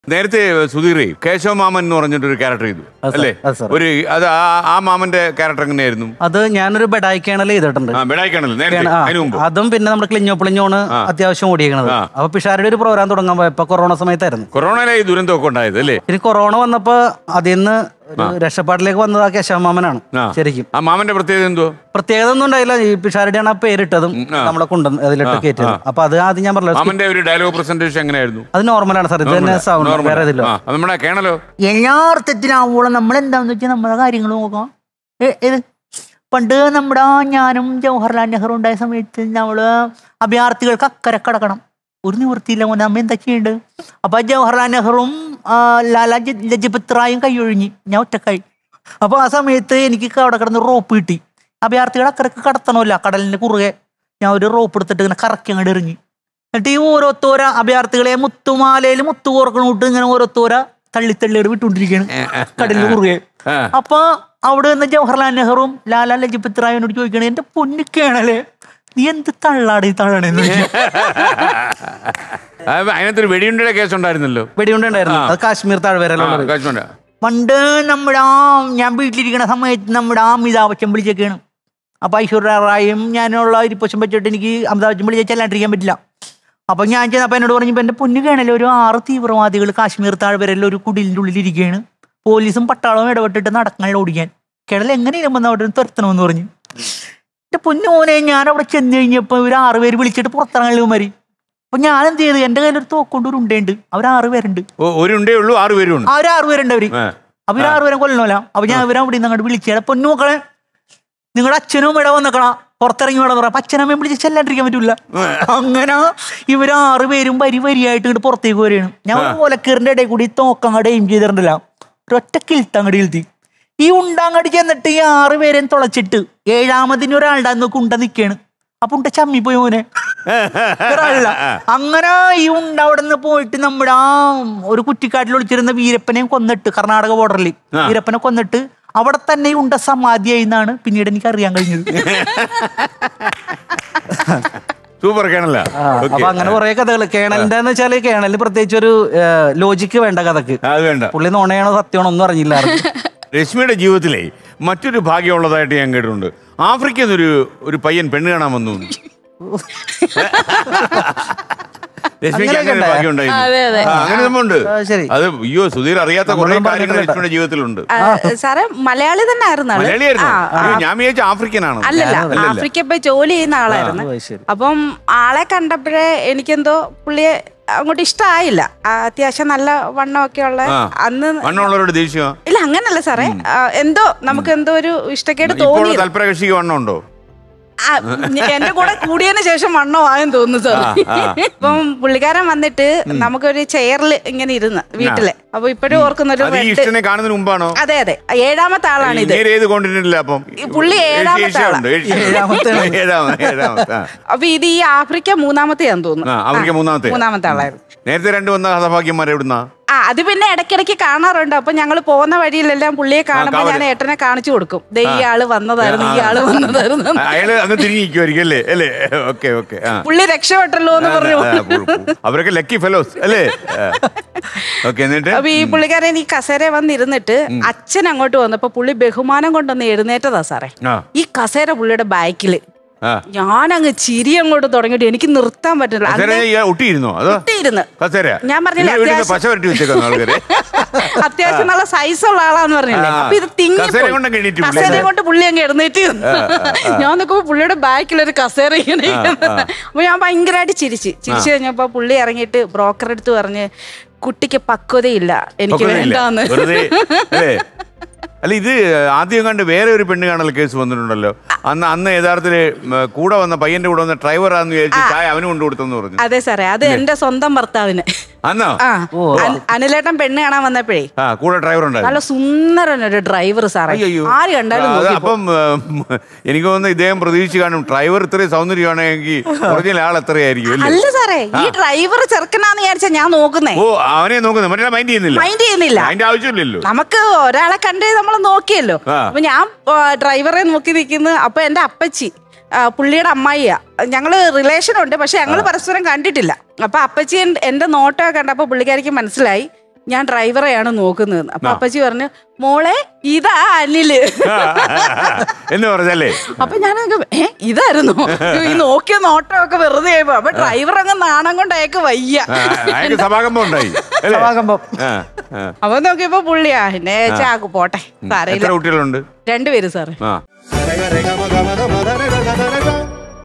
നേരത്തെ സുധീർ കേശവ മാമൻ എന്ന് പറഞ്ഞിട്ടൊരു ക്യാരക്ടർ ചെയ്തു അല്ലേ? ഒരു അത് ആ മാമന്റെ ക്യാരക്ടർ എങ്ങനെയായിരുന്നു? അത് ഞാനൊരു ബെഡായിക്കാണല്ലോ ചെയ്തിട്ടുണ്ട്. അതും പിന്നെ നമ്മുടെ ക്ലിഞ്ഞോണ് അത്യാവശ്യം ഓടിയേക്കണത്. അപ്പൊ പിഷാരുടെ ഒരു പ്രോഗ്രാം തുടങ്ങാൻ പോയപ്പോ കൊറോണ സമയത്തായിരുന്നു. കൊറോണയിലെ ദുരന്തമൊക്കെ ഉണ്ടായത് അല്ലേ? ഇനി കൊറോണ വന്നപ്പോ അതിന്ന് രക്ഷപ്പാട്ടിലേക്ക് വന്നത് ആ കേശവ മാമനാണ്. ശരിക്കും ആ മാമന്റെ പ്രത്യേകത എന്തോ? പ്രത്യേകത ഒന്നും ഉണ്ടായില്ല. ഈ പിഷാരുടെയാണ് ആ പേരിട്ടതും നമ്മളെ കൊണ്ടുവന്ന് അതിലിട്ട് കയറ്റിയത്. അപ്പൊ അത് ആദ്യം ഞാൻ പറഞ്ഞു ഒരു ഡയലോഗ് പ്രസന്റേഷൻ എങ്ങനെയായിരുന്നു? അത് നോർമലാണ് സാർ. ഇത് തന്നെ സൗണ്ട് വേറെ ഇതില്ലോ. എല്ലാ അർത്ഥത്തിലാവോളം നമ്മൾ എന്താന്ന് വെച്ചാൽ നമ്മളെ കാര്യങ്ങൾ നോക്കാം. പണ്ട് നമ്മുടെ ഞാനും ജവഹർലാൽ നെഹ്റു ഉണ്ടായ സമയത്ത് നമ്മള് അഭയാർത്ഥികൾക്ക് അക്കരെ കടക്കണം. ഒരു നിവൃത്തിയില്ല. നമ്മ എന്താ ചെയ്യേണ്ടത്? അപ്പൊ ജവഹർലാൽ നെഹ്റുവും ലാലാ ലജ്പത് റായും കൈയൊഴിഞ്ഞ് ഞാൻ ഒറ്റക്കായി. അപ്പൊ ആ സമയത്ത് എനിക്ക് അവിടെ കിടന്ന് റോപ്പ് കിട്ടി. അഭയാർത്ഥികൾ അക്കരക്ക് കടത്തണമല്ല, കടലിന്റെ കുറുകെ ഞാൻ ഒരു റോപ്പ് എടുത്തിട്ട് ഇങ്ങനെ കറക്കി അങ്ങോട്ട് എറിഞ്ഞു. എന്നിട്ട് ഈ ഓരോത്തോര അഭയാർത്ഥികളെ മുത്തുമാലയിൽ മുത്തു കോർക്കണോട്ട് ഇങ്ങനെ ഓരോത്തോര തള്ളിത്തള്ളിയോട് വിട്ടുകൊണ്ടിരിക്കുകയാണ് കടലിന് കുറുകെ. അപ്പൊ അവിടെ നിന്ന് ജവഹർലാൽ നെഹ്റുവും ലാലാ ലജ്പത് റായിനോട് ചോദിക്കണേ, എന്റെ പൊന്നിക്കാണല്ലേ നീ എന്ത് തള്ളാടി തള്ളണെന്ന്. അതിനകത്തൊരു വെടിയുണ്ടയുടെ കേസ് ഉണ്ടായിരുന്നല്ലോ. വെടിയുണ്ടായിരുന്നു. അത് കാശ്മീർ താഴ്വരയിലുള്ള. പണ്ട് നമ്മുടെ ഞാൻ വീട്ടിലിരിക്കണ സമയത്ത് നമ്മുടെ അമിതാഭ് ബച്ചൻ വിളിച്ചൊക്കെയാണ്. അപ്പൊ ഐശ്വര്യ റായും ഞാനുള്ള ഇരിപ്പശം വെച്ചിട്ട് എനിക്ക് അമിതാഭ് ബച്ചൻ വിളിച്ചാൽ ചെല്ലാണ്ടിരിക്കാൻ പറ്റില്ല. അപ്പൊ ഞാൻ ചെന്നപ്പോ എന്നോട് പറഞ്ഞപ്പോ എന്റെ പൊന്നു കാണല്ലേ ഒരു 6 തീവ്രവാദികൾ കാശ്മീർ താഴ്വരയിൽ ഒരു കുടിലിന്റെ ഉള്ളിൽ ഇരിക്കുകയാണ്. പോലീസും പട്ടാളവും ഇടപെട്ടിട്ട് നടക്കാനുള്ള ഓടിക്കാൻ കിടൽ എങ്ങനെയും വന്ന് അവിടെ തുരത്തണമെന്ന് പറഞ്ഞു. എന്റെ പൊന്നോനെ ഞാൻ അവിടെ ചെന്ന് കഴിഞ്ഞപ്പോ ഇവർ 6 പേര് വിളിച്ചിട്ട് പുറത്തിറങ്ങലും മരി. അപ്പൊ ഞാൻ എന്ത് ചെയ്തു? എന്റെ കയ്യിൽ ഒരു തോക്കൊണ്ട് ഒരു ഉണ്ടയുണ്ട്. അവർ 6 പേരുണ്ട്. അവര് 6 പേരുണ്ട് അവര്. അപ്പൊ 6 പേരെ കൊല്ലണമല്ല. അപ്പൊ ഞാൻ ഇവരെ അവിടെ നിന്ന് അങ്ങോട്ട് വിളിച്ചേടാ പൊന്നു മക്കളെ നിങ്ങളുടെ അച്ഛനും ഇവിടെ വന്നിക്കണ പുറത്തിറങ്ങി വേണം പറയാം. അപ്പൊ അച്ഛനമ്മയും വിളിച്ച് ചെല്ലാണ്ടിരിക്കാൻ പറ്റൂല. അങ്ങനെ ഇവര് 6 പേരും വരിയായിട്ട് ഇങ്ങോട്ട് പുറത്തേക്ക് വരികയാണ്. ഞാൻ ഓലക്കീറിന്റെ ഇടയിൽ കൂടി തോക്കങ്ങോട്ട് എയിം ചെയ്തിട്ടുണ്ടല്ല, ഒരൊറ്റ കിൽത്തങ്ങോട്ട് എഴുതി. ഈ ഉണ്ടാങ്ങടി ചെന്നിട്ട് ഈ 6 പേരെയും തുളച്ചിട്ട് 7ാമതിന് ഒരാളുടെ നോക്കി ഉണ്ട നിൽക്കുകയാണ്. അപ്പൊ ഉണ്ട ചമ്മിപ്പോയി മോനെ ഒരാളില്ല. അങ്ങനെ ഈ ഉണ്ട അവിടെ നിന്ന് പോയിട്ട് നമ്മുടെ ഒരു കുറ്റിക്കാട്ടിൽ ഒളിച്ചിരുന്ന വീരപ്പനെയും കൊന്നിട്ട് കർണാടക ബോർഡറിൽ വീരപ്പനെ കൊന്നിട്ട് അവിടെ തന്നെ ഉണ്ട സമാധിയായി എന്നാണ് പിന്നീട് എനിക്ക് അറിയാൻ കഴിഞ്ഞത്. സൂപ്പർ കേണല. അപ്പൊ അങ്ങനെ കുറെ കഥകൾ കേണലിന്റെ വെച്ചാല് കേണലിന് പ്രത്യേകിച്ച് ഒരു ലോജിക്ക് വേണ്ട കഥക്ക്. പുള്ളി നോണയാണോ സത്യമാണോ ഒന്നും അറിഞ്ഞില്ല. രശ്മിയുടെ ജീവിതത്തിലെ മറ്റൊരു ഭാഗ്യമുള്ളതായിട്ട് ഞാൻ കേട്ടിട്ടുണ്ട്. ആഫ്രിക്കയിൽ നിന്നൊരു ഒരു പയ്യൻ പെണ്ണ് കാണാൻ വന്നു. രശ്മിക്ക് അങ്ങനെ ഭാഗ്യം ഉണ്ടായിരുന്നു. അങ്ങനെ സംഭവമുണ്ട്. അത് അയ്യോ സുധീർ അറിയാത്ത കുറെ കാര്യങ്ങൾ രശ്മിയുടെ ജീവിതത്തിലുണ്ട്. സാറേ മലയാളി തന്നെ ആയിരുന്നു. ഞാൻ വിചാരിച്ച ആഫ്രിക്കനാണ്. അല്ലല്ല, ആഫ്രിക്ക പോയി ജോലി ചെയ്യുന്ന ആളായിരുന്നു. അപ്പം ആളെ കണ്ടപ്പോഴേ എനിക്കെന്തോ പുള്ളിയെ അങ്ങോട്ട് ഇഷ്ടമായില്ല. അത്യാവശ്യം നല്ല വണ്ണമൊക്കെ ഉള്ള അന്ന് വണ്ണമുള്ളവരോട് ദേഷ്യം ഇല്ല, അങ്ങനല്ല സാറേ. എന്തോ നമുക്ക് എന്തോ ഒരു ഇഷ്ടക്കേട് തോന്നി. തൽപരകക്ഷിക്ക് വണ്ണമുണ്ടോ? എന്റെ കൂടെ കൂടിയതിന് ശേഷം വണ്ണമായെന്ന് തോന്നുന്നു സാർ. ഇപ്പം പുള്ളിക്കാരൻ വന്നിട്ട് നമുക്കൊരു ചെയറിൽ ഇങ്ങനെ ഇരുന്ന് വീട്ടില്. അപ്പൊ ഇപ്പോഴും ഓർക്കുന്നൊരു കാണുന്നതിന് മുമ്പാണോ? അതെ അതെ, 7ാമത്തെ ആളാണ് ഇത്. പുള്ളി 7ാമത്തെ ആളാണ്. അപ്പൊ ഇത് ഈ ആഫ്രിക്ക 3ാമത്തെയാന്ന് തോന്നുന്നു. 3ാമത്തെ ആളായിരുന്നു. നേരത്തെ 2 വന്ന ഹതഭാഗ്യന്മാർ എവിടുന്നാ? അത് പിന്നെ ഇടയ്ക്കിടയ്ക്ക് കാണാറുണ്ട്. അപ്പൊ ഞങ്ങൾ പോകുന്ന വഴിയിലെല്ലാം പുള്ളിയെ കാണുമ്പോ ഞാൻ ഏട്ടനെ കാണിച്ചു കൊടുക്കും. ഈ ആള് വന്നതായിരുന്നു, ഈ ആള് വന്നതായിരുന്നു. പുള്ളി രക്ഷപ്പെട്ടല്ലോ എന്ന് പറഞ്ഞു. അവരൊക്കെ ലക്കി ഫെലോസ് അല്ലേ? അപ്പൊ ഈ പുള്ളിക്കാരൻ ഈ കസേര വന്നിരുന്നിട്ട് അച്ഛൻ അങ്ങോട്ട് വന്നപ്പോ പുള്ളി ബഹുമാനം കൊണ്ടൊന്ന് എഴുന്നേറ്റതാ സാറേ. ഈ കസേര പുള്ളിയുടെ ബാക്കില്. ഞാനങ്ങ് ചിരി അങ്ങോട്ട് തുടങ്ങിയിട്ട് എനിക്ക് നിർത്താൻ പറ്റില്ല. ഞാൻ പറഞ്ഞില്ല അത്യാവശ്യം നല്ല സൈസുള്ള ആളാന്ന് പറഞ്ഞില്ലേ. അപ്പൊ ഇത് തിങ്ങി കസേര കൊണ്ട് പുള്ളി അങ്ങ് എഴുന്നേറ്റ്. ഞാൻ നോക്കുമ്പോ പുള്ളിയുടെ ബാക്കിലൊരു കസേര ഇങ്ങനെ. അപ്പൊ ഞാൻ ഭയങ്കരമായിട്ട് ചിരിച്ചു കഴിഞ്ഞപ്പോ പുള്ളി ഇറങ്ങിയിട്ട് ബ്രോക്കർ എടുത്ത് പറഞ്ഞ് കുട്ടിക്ക് പക്വതയില്ല, എനിക്ക് വേണ്ടാന്ന്. അല്ല, ഇത് ആദ്യം കണ്ട് വേറെ ഒരു പെണ്ണ് കാണൽ കേസ് വന്നിട്ടുണ്ടല്ലോ. അന്ന് യഥാർത്ഥത്തില് കൂടെ വന്ന പയ്യന്റെ കൂടെ വന്ന ഡ്രൈവറാന്ന് വിചാരിച്ച് ചായ അവന് കൊണ്ടു കൊടുത്തെന്ന് പറഞ്ഞു. അതെ സാറേ, അത് എന്റെ സ്വന്തം ഭർത്താവിന്. അനിലേട്ടൻ പെണ്ണ് കാണാൻ വന്നപ്പോഴേ കൂടെ ഡ്രൈവർ ഉണ്ടായിരുന്നു. നല്ല സുന്ദരനൊരു ഡ്രൈവർ സാറേ. ആര് കണ്ടാലും. അപ്പം എനിക്ക് തോന്നുന്നു ഇദ്ദേഹം പ്രതീക്ഷിച്ച് കാണും ഡ്രൈവർ ഇത്രയും സൗന്ദര്യമാണെങ്കിൽ ഒറിജിനൽ ആൾ എത്രയായിരിക്കും. അല്ല സാറേ, ഈ ഡ്രൈവർ ചെറുക്കനാന്ന് വിചാരിച്ചാ ഞാൻ നോക്കുന്നേ. ഓ, അവനെ നോക്കുന്നത് മറ്റേ മൈൻഡ് ചെയ്യുന്നില്ല. അതിന്റെ ആവശ്യമില്ലല്ലോ. നമുക്ക് ഒരാളെ കണ്ടേ നമ്മൾ നോക്കിയല്ലോ. അപ്പൊ ഞാൻ ഡ്രൈവറെ നോക്കി നിൽക്കുന്നു. അപ്പൊ എന്റെ അപ്പച്ചി പുള്ളിയുടെ അമ്മായിയാ. ഞങ്ങള് റിലേഷൻ ഉണ്ട്, പക്ഷെ ഞങ്ങള് പരസ്പരം കണ്ടിട്ടില്ല. അപ്പൊ അപ്പച്ചി എന്റെ നോട്ടൊക്കെ കണ്ടപ്പോ പുള്ളിക്കാരിക്ക് മനസ്സിലായി ഞാൻ ഡ്രൈവറെയാണ് നോക്കുന്നത്. അപ്പൊ അപ്പച്ചി പറഞ്ഞു മോളെ ഇതാ അനില് എന്ന് പറഞ്ഞല്ലേ. അപ്പൊ ഞാൻ ഇതായിരുന്നു ഈ നോക്കിയ നോട്ടമൊക്കെ വെറുതെ ആയപ്പോ അപ്പൊ ഡ്രൈവർ അങ്ങ് നാണം കൊണ്ട് അയക്ക് വയ്യ. അപ്പൊ നോക്കിയപ്പോ പുള്ളിയാ എന്നെ ചാക്ക് പോട്ടെ സാറേ. 2 കുട്ടികളുണ്ട്? 2 പേര് സാറേ.